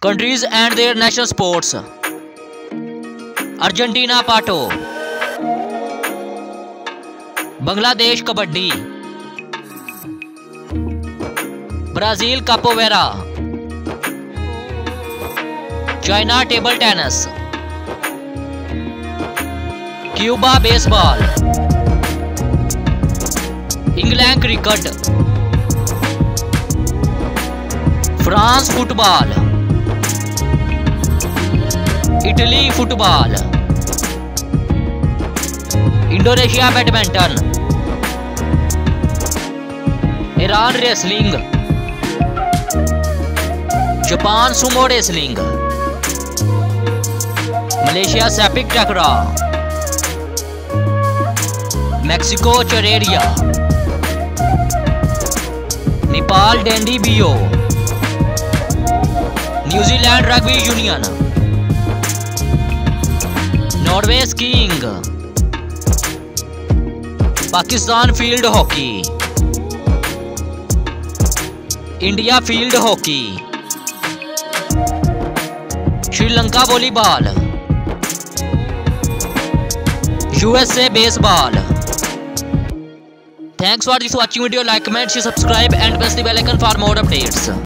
Countries and their national sports. Argentina pato, Bangladesh kabaddi, Brazil capoeira, China table tennis, Cuba baseball, England cricket, France football, Italy football, Indonesia badminton, Iran wrestling, Japan sumo wrestling, Malaysia sepak takraw, Mexico charreria, Nepal dandi biyo, New Zealand rugby union, Norway skiing, Pakistan field hockey, India field hockey, Sri Lanka volleyball, USA baseball. Thanks for this watching video. Like, comment, share, subscribe and press the bell icon for more updates.